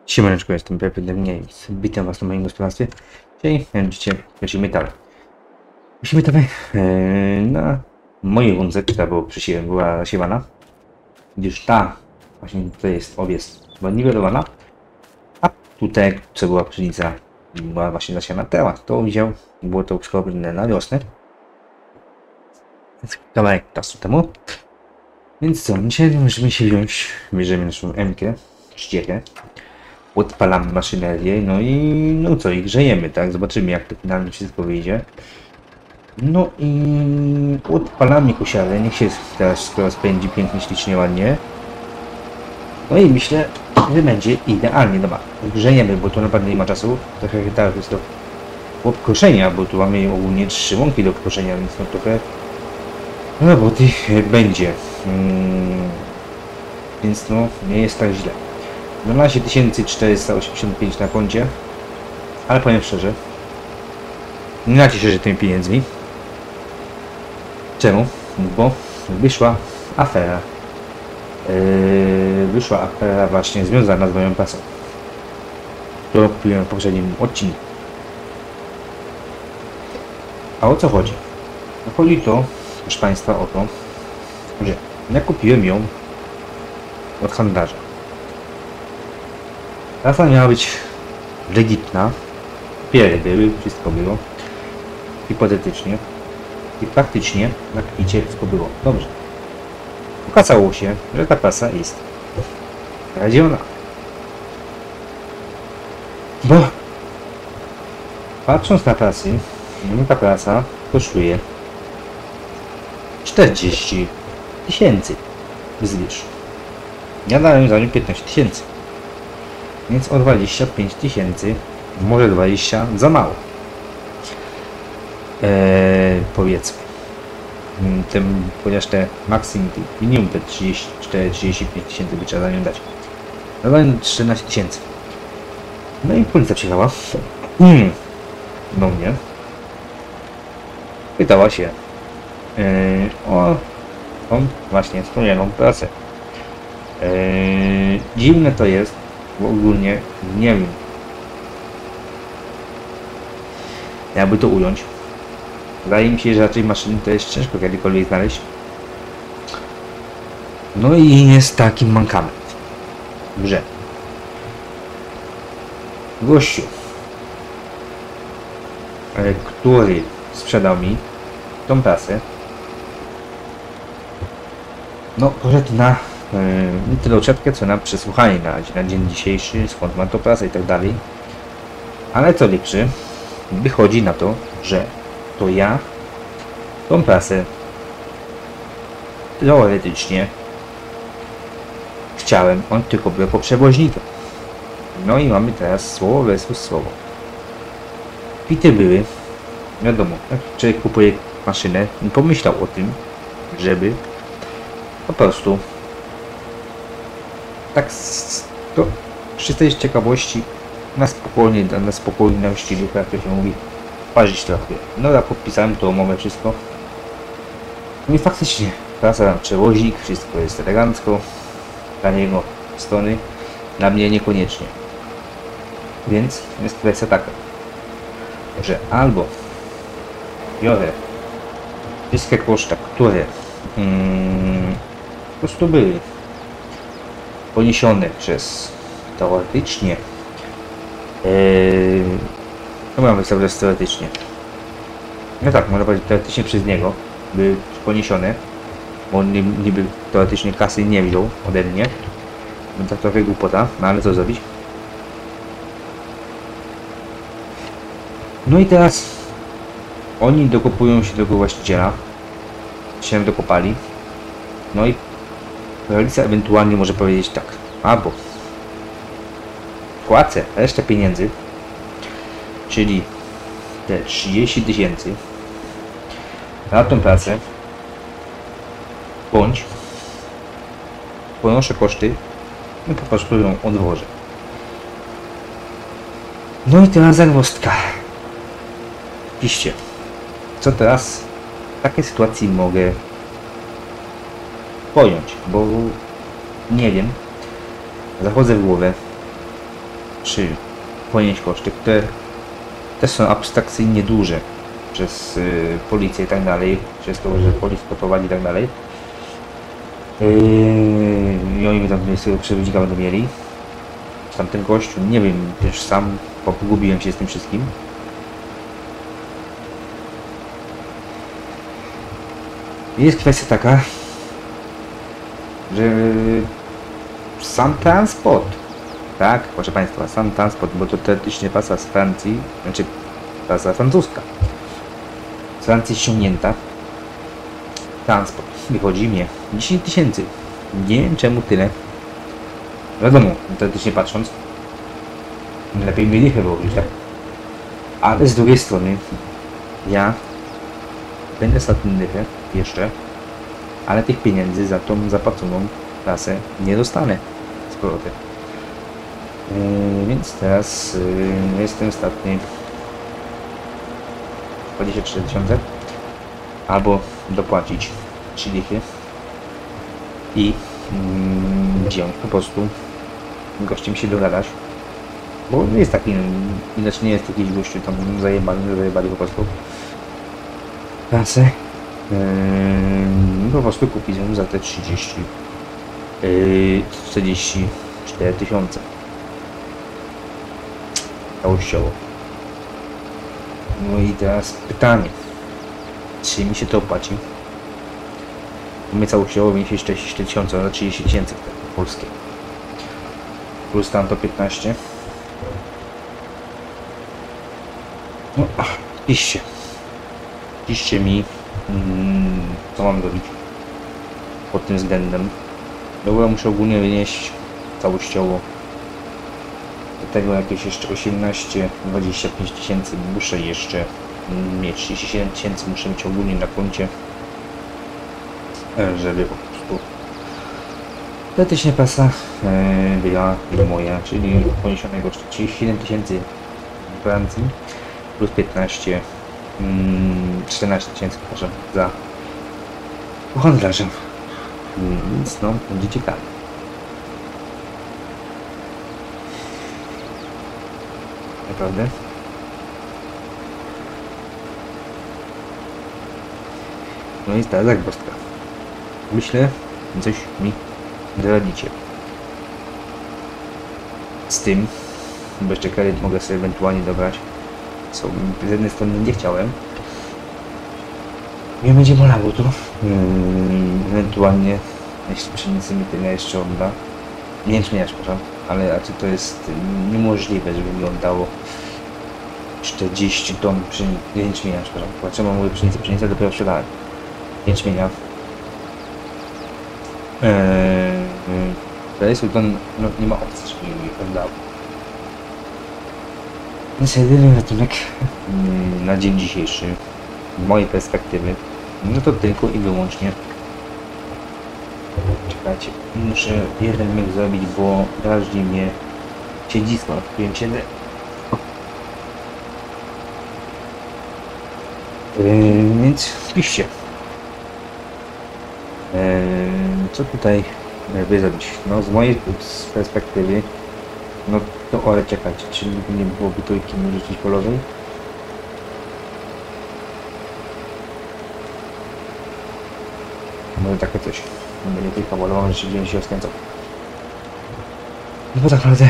Siemaneczko, jestem Pepe Demniewicz. Witam was na moim gospodarstwie. Dzisiaj mianowicie lecimy dalej. Musimy dalej na mojej łące, która była zasiewana. Gdyż ta właśnie tutaj jest owiec była niwelowana, a tutaj, co była pszenica, była właśnie zasiana teraz. To widział, było to przygotowane na wiosnę. Więc kawałek czasu temu. Więc co, dzisiaj możemy się bierzemy naszą M-kę, ściekę. Odpalamy maszynerię, no i grzejemy, tak? Zobaczymy, jak to finalnie wszystko wyjdzie. No i odpalamy kosiarę, niech się teraz skoro spędzi pięknie, ślicznie, ładnie. No i myślę, że będzie idealnie. Dobra, grzejemy, bo to naprawdę nie ma czasu. Trochę tak jest to obkoszenia, bo tu mamy ogólnie 3 łąki do koszenia, więc no trochę roboty będzie. Więc no, nie jest tak źle. 12 485 na koncie, ale powiem szczerze, nie nacieszę się tymi pieniędzmi. Czemu? Bo wyszła afera. Wyszła afera właśnie związana z moją pracą, którą kupiłem w poprzednim odcinku. A o co chodzi? No chodzi to, proszę Państwa, o to, że ja kupiłem ją od handlarza. Trasa miała być legitna, papiery były, wszystko było, hipotetycznie i praktycznie na kwicie wszystko było dobrze. Okazało się, że ta prasa jest kradziona. Bo patrząc na prasy, ta prasa kosztuje 40 000 wzwyż. Ja dałem za nią 15 000. Więc o 25 000, może 20 za mało. Powiedzmy. Chociaż te maksimum, minimum te 34-35 000 by trzeba za nią dać. Dodałem 14 000. No i policja przyjechała do mnie. Pytała się o tą właśnie wspomnianą pracę. Dziwne to jest, bo ogólnie nie wiem, jakby to ująć. Wydaje mi się, że raczej maszyny to jest ciężko kiedykolwiek znaleźć. No i jest taki mankament, że gościu, który sprzedał mi tą prasę, no poszedł na tyle uczepkę, co na przesłuchanie na dzień dzisiejszy, skąd ma to prasę i tak dalej. Ale co liczy, wychodzi na to, że to ja tą prasę teoretycznie chciałem, on tylko był jako przewoźnikiem. No i mamy teraz słowo versus słowo. Kwity były, wiadomo, jak człowiek kupuje maszynę, nie pomyślał o tym, żeby po prostu tak to czystej ciekawości na spokojności ducha, jak to się mówi, parzyć trochę. No ja podpisałem tą umowę, wszystko. No i faktycznie prasa, przewoźnik, wszystko jest elegancko dla niego strony, dla mnie niekoniecznie. Więc jest kwestia taka, że albo biorę wszystkie koszta, które po prostu były poniesione przez teoretycznie no mam wystawiać teoretycznie. No tak, można powiedzieć teoretycznie przez niego były poniesione, bo on niby teoretycznie kasy nie wziął ode mnie. No to trochę głupota, no ale co zrobić? No i teraz oni dokopują się do tego właściciela, się dokopali. No i policja ewentualnie może powiedzieć tak, albo płacę resztę pieniędzy, czyli te 30 000 na tą pracę, bądź ponoszę koszty i po prostu ją odwożę. No i teraz zagwozdka. Piszcie, co teraz w takiej sytuacji mogę pojąć, bo nie wiem, zachodzę w głowę, czy ponieść koszty, które też są abstrakcyjnie duże przez policję i tak dalej, przez to, że policja to prowadzi i tak dalej. I oni tam sobie przewodnika będą mieli. Tamten gościu, nie wiem, też sam pogubiłem się z tym wszystkim. Jest kwestia taka, że sam transport, tak, proszę Państwa, sam transport, bo to teoretycznie pasa z Francji, znaczy pasa francuska, z Francji ściągnięta, transport wychodzi mnie 10 tysięcy, nie wiem czemu tyle, wiadomo, teoretycznie patrząc, lepiej mieli chyba robić, tak, ale z drugiej strony, ja będę ostatni dychę jeszcze, ale tych pieniędzy za tą zapłaconą kasę nie dostanę z powrotem. Więc teraz jestem ostatni 24 tysiące albo dopłacić 3 dychy i wziąć po prostu gościem się dogadać, bo nie jest taki, inaczej nie jest jakiś gościu tam zajebali po prostu kasę. Po prostu kupić ją za te 44 tysiące całościowo. No i teraz pytanie, czy mi się to opłaci? My całościowo mieliśmy 44 tysiące, za 30 tysięcy polskie. Plus tam to 15. No, piszcie mi, co mam zrobić pod tym względem. No bo ja muszę ogólnie wynieść całościowo do tego jakieś jeszcze 18-25 tysięcy, muszę jeszcze mieć 37 tysięcy, muszę mieć ogólnie na koncie, żeby po prostu teoretycznie pasa była moja, czyli poniesionego 37 tysięcy w Francji plus 14 tysięcy, proszę, za handlarzem. Więc no, będzie ciekawe. Naprawdę. No i teraz zagwozdka. Myślę, coś mi zaradzicie. Z tym, bo jeszcze kredyt mogę sobie ewentualnie dobrać. Co z jednej strony nie chciałem. Nie będzie bolało to. Ewentualnie, jeśli pszenicy mi tyle jeszcze odda. Nie jęczmienia, przepraszam, ale to jest niemożliwe, żeby mi oddało 40 ton jęczmienia, przepraszam. Czemu mówię pszenicę dopiero sprzedałem. Jęczmienia. To jest to, no, nie ma opcji, żeby mi oddało. Więc jedyny ratunek na dzień dzisiejszy, z mojej perspektywy, no to tylko i wyłącznie. Czekajcie, muszę jeden myk zrobić, bo drażni mnie siedzisko, na którym siedzę. Więc piszcie. Co tutaj by zrobić? No z mojej perspektywy, no to ale czekajcie, czy nie byłoby trójki rzucić polowej? Może takie coś. Będzie tylko polowa, że dzień się rozkręcał. No bo tak naprawdę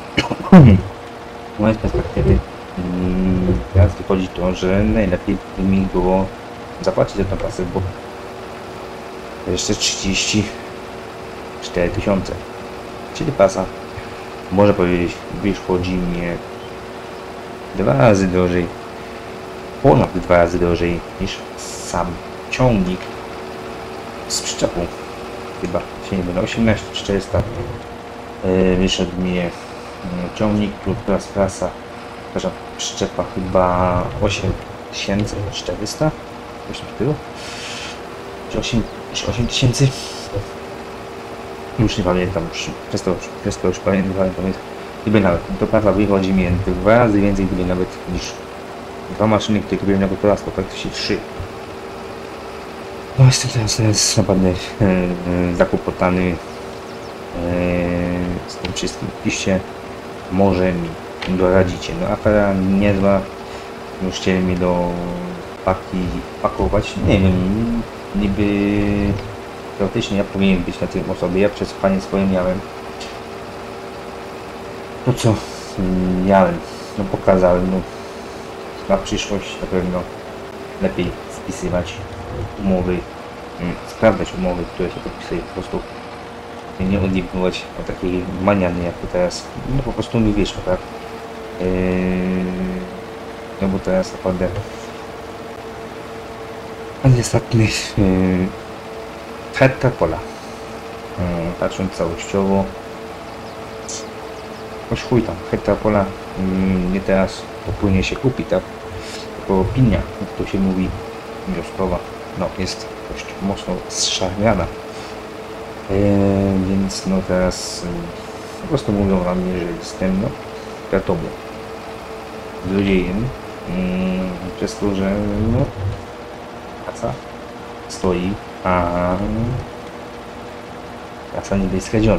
z mojej perspektywy teraz wychodzi to, że najlepiej by mi było zapłacić za tę pasę, bo jeszcze 34 tysiące, czyli pasa, można powiedzieć, wychodzi mnie 2 razy drożej, ponad 2 razy drożej niż sam ciągnik z przyczepą. Chyba się nie będę 18400 wyszedł mnie ciągnik plus prasa, przepraszam, przyczepa chyba 8400, coś w tylu, czy 8000, już nie pamiętam, przez to już pamiętam, gdyby nawet, to prawa wychodzi mi 2 razy więcej, gdyby nawet niż 2 maszyny, które kupiłem na gospodarstwo, praktycznie 3. No jestem teraz naprawdę zakłopotany z tym wszystkim. Piszcie może mi doradzicie. No afera niezła, już chcieli mi do paki pakować, nie wiem, niby teoretycznie ja powinien być na tym osobie, ja przesłuchanie swoje miałem. To co miałem, no pokazałem, no na przyszłość na pewno lepiej spisywać umowy, sprawdzać umowy, które się podpisuje, po prostu nie odjebnąć o takiej maniany jak to teraz, no po prostu mi wyszło, tak? No bo teraz naprawdę niestety hektar pola, patrząc całościowo, choć chuj tam, hektar pola nie teraz popłynie się kupi, tak? Tylko opinia, jak to się mówi, wioskowa, no jest dość mocno zszargana. Więc no teraz po prostu mówią na mnie, że jestem no wiadomo złodziejem, przez to, że no kasa stoi, a kasa nie jest skradziona.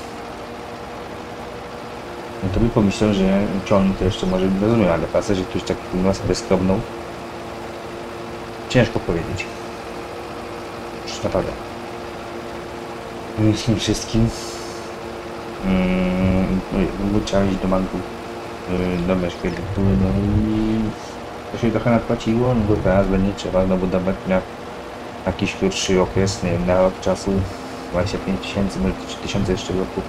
No to by pomyślał, że ciągnik to jeszcze może by rozumiał, ale pasę, że ktoś tak na sobie skrobnął, ciężko powiedzieć. Już naprawdę. Z tym wszystkim trzeba iść do banku, dobrać kredytu, no i to się trochę nadpłaciło, no bo teraz będzie trzeba znowu dawać na jakiś krótszy okres, nie wiem, na rok czasu 25 000, może 3000 jeszcze w roku,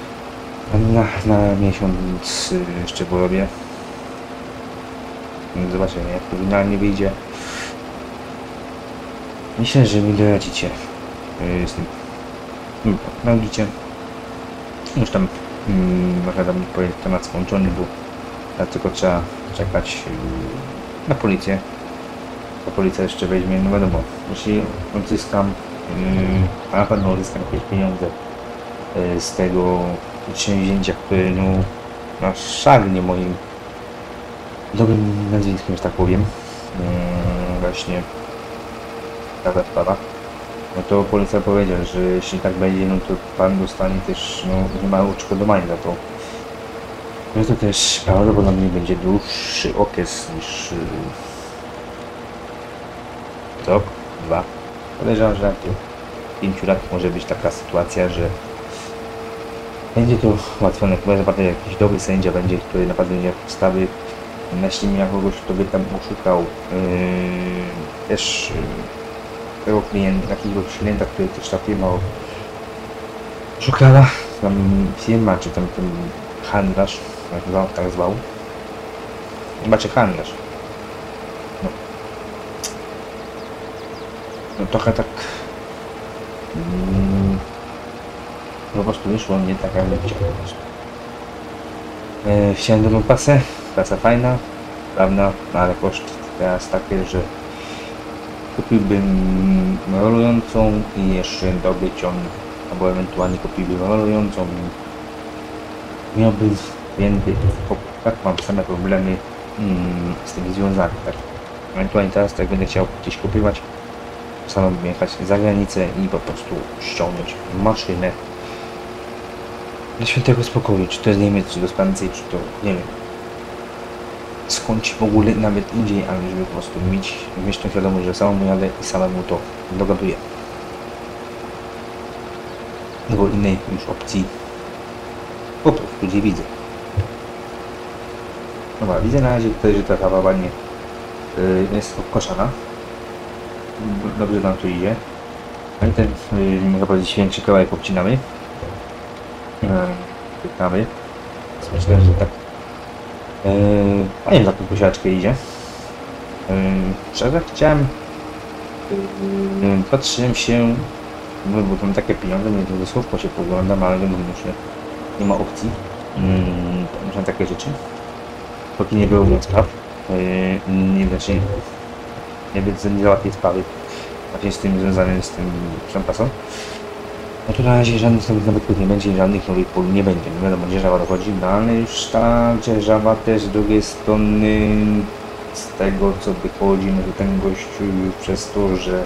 na miesiąc jeszcze porobię. Zobaczymy, jak to finalnie wyjdzie. Myślę, że mi doradzicie z tym. Nauczycie. Już tam trochę tam temat skończony, bo tylko trzeba czekać na policję. Ta policja jeszcze weźmie, no wiadomo, jeśli odzyskam, a na pewno odzyskam jakieś pieniądze z tego przedsięwzięcia, które no szargnie moim dobrym nazwiskiem, że tak powiem, właśnie taka sprawa. No to policja powiedział, że jeśli tak będzie, no to pan dostanie też, no nie ma odszkodowania za to. No to też prawdopodobnie będzie dłuższy okres niż rok, 2. Podejrzewam, że na tych 5 lat może być taka sytuacja, że będzie to ułatwione, chyba naprawdę jakiś dobry sędzia będzie, który naprawdę nie podstawy naśmieja kogoś, kto by tam oszukał też tego klienta, jakiegoś klienta, który też ta firma oszukała, tam firma, czy tam ten handlarz, jak tak zwał, chyba czy handlarz, no trochę tak po prostu wyszło nie tak, jak chciałem. Chciałem dobrą pasę, pasa fajna, prawda, no ale koszt teraz takie, że kupiłbym rolującą i jeszcze dobry ciągnik, albo ewentualnie kupiłbym rolującą i miałbym więcej, tak mam same problemy z tym związane, tak. Ewentualnie teraz jak będę chciał gdzieś kupować, sam jechać za granicę i po prostu ściągnąć maszynę do świętego spokoju, czy to jest Niemiec, czy do Francji, czy to nie wiem skądś w ogóle nawet indziej, ale żeby po prostu mieć tą świadomość, że samemu jadę i samemu to dogaduję. No bo innej już opcji po prostu nie widzę. Dobra, widzę na razie tutaj, że ta kawa nie jest obkoszana. Dobrze nam to idzie. No i ten, mogę powiedzieć, większy kawałek obcinamy. Kawy. Myślę, że tak fajnie za tą posiaczkę idzie. Szczerze chciałem, patrzyłem się, no bo tam takie pieniądze, mnie to słówko się poglądam, ale no muszę, nie ma opcji. Muszę takie rzeczy. Póki nie było spraw, nie załatwię sprawy właśnie z tym związanym z tym szampasą. No to na razie żadnych nowych nabytków nie będzie, żadnych nowych pól nie będzie. Nie wiadomo, dzierżawa dochodzi, no ale już ta dzierżawa też z drugiej strony z tego co wychodzi, no to ten gościu przez to, że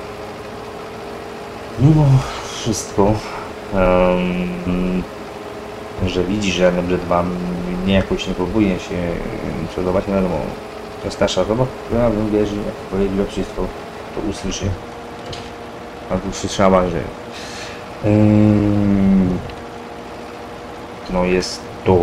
mimo wszystko, że widzi, że dobrze dbam, nie jakoś nie próbuje się przodować, no wiadomo, to starsza osoba, która wierzy, jak powiedział wszystko, to usłyszy. A tu słyszała, że no jest to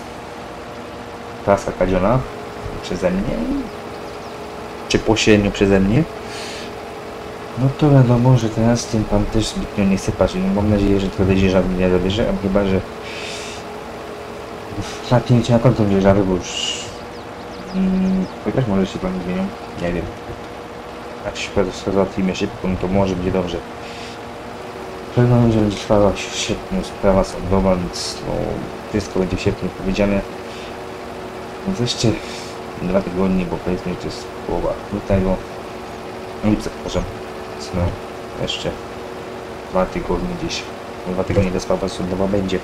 klasa kradziona przeze mnie, czy pośrednio przeze mnie. No to wiadomo, że teraz ten pan też zbytnio nie chce patrzeć. No, mam nadzieję, że to będzie żadny nie zabierze, a chyba, że napięcie na pewno będzie żaby, bo już chociaż może się plany zmienią, nie wiem. Jak się załatwimy szybko, no to może będzie dobrze. Pewno, że będzie trwała w sierpniu sprawa sądowa, więc no, wszystko będzie w sierpniu powiedziane. Więc jeszcze 2 tygodnie, bo powiedzmy, że to jest połowa lutego. Lipca, przepraszam. No, jeszcze 2 tygodnie gdzieś. 2 tygodnie ta sprawa sądowa będzie.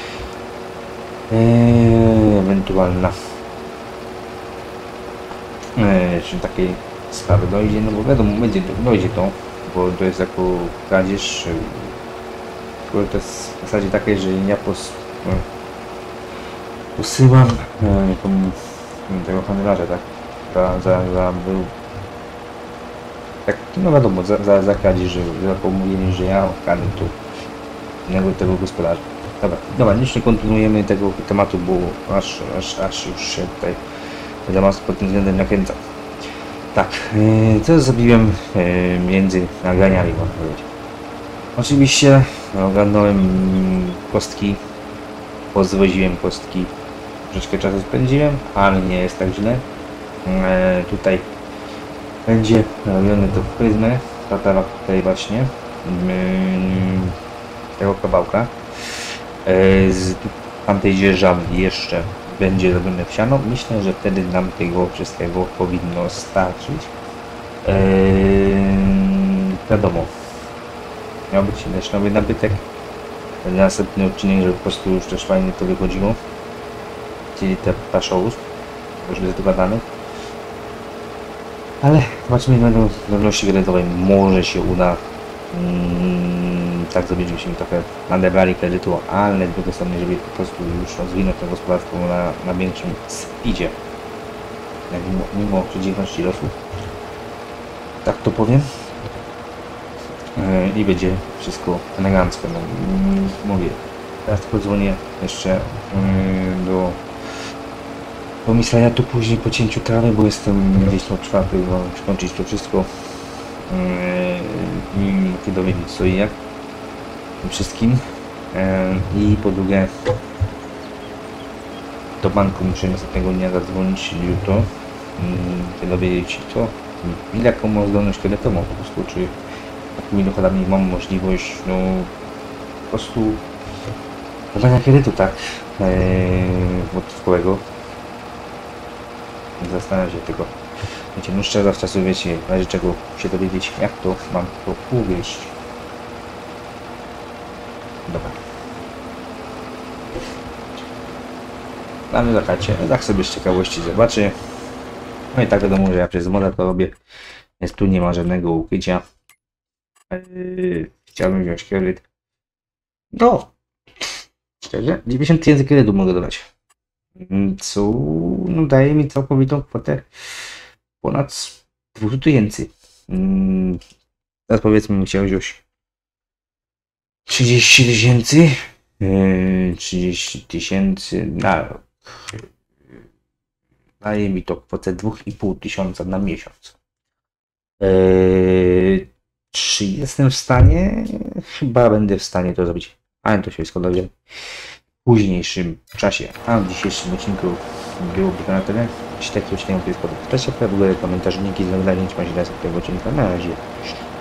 Ewentualna. Czy takiej sprawy dojdzie, no bo wiadomo, dojdzie to, bo to jest jako kradzież. To jest w zasadzie takie, że ja posyłam tego handlarza, tak? Był tak, no wiadomo, za kradzież, za pomówienie, że ja okradłem tu tego gospodarza. Dobra, nie kontynuujemy tego tematu, bo aż już się tutaj temat pod tym względem nakręcam. Tak, co zrobiłem między nagraniami, można powiedzieć. Oczywiście ogarnąłem kostki, pozwoziłem kostki, troszeczkę czasu spędziłem, ale nie jest tak źle. Tutaj będzie robione to w pryzmę, tutaj właśnie tego kawałka. Z tamtej dzierżawy jeszcze będzie robione w siano. Myślę, że wtedy nam tego wszystkiego powinno starczyć. Wiadomo, miał być też nowy nabytek. Następny odcinek, żeby po prostu już też fajnie to wychodziło. Czyli te paszołus, już jest dogadane. Ale zobaczymy, będą w zdolności kredytowej może się uda tak zrobić, żebyśmy trochę nadebrali kredytu, ale z drugiej strony, żeby po prostu już rozwinąć to gospodarstwo na większym speedzie. Mimo przeciwności losu. Tak to powiem. I będzie wszystko elegancko. No, mówię, teraz podzwonię jeszcze do komisariatu później po cięciu trawy, bo jestem gdzieś o 4, skończyć to wszystko i dowiedzieć co i jak wszystkim. I po drugie do banku muszę następnego dnia zadzwonić jutro i dowiedzieć się co, jaką mam zdolność kredytową po prostu, czy takimi dochodami mam możliwość no po prostu zabrania kredytu, tak, gotówkowego. Zastanawiam się tego. Wiecie, no szczerze w czasu, wiecie, w razie czego się dowiedzieć, jak to mam to ugryźć. Dobra. Ale czekajcie, tak sobie z ciekawości zobaczę. No i tak wiadomo, że ja przez moda to robię, więc tu nie ma żadnego ukrycia. Chciałbym wziąć kredyt. No, szczerze, 90 tysięcy kredytu mogę dodać. Co no, daje mi całkowitą kwotę ponad 200 tysięcy. Teraz powiedzmy, chciał wziąć 30 tysięcy. 30 tysięcy na rok. Daje mi to kwotę 2,5 tysiąca na miesiąc. Czy jestem w stanie? Chyba będę w stanie to zrobić. Ale to się wszystko dowie w późniejszym czasie. A w dzisiejszym odcinku byłoby to na tyle. Jeśli taki odcinek jest podobny, to się w ogóle komentarz, linki z nagraniem, czy macie tego odcinka. Na razie.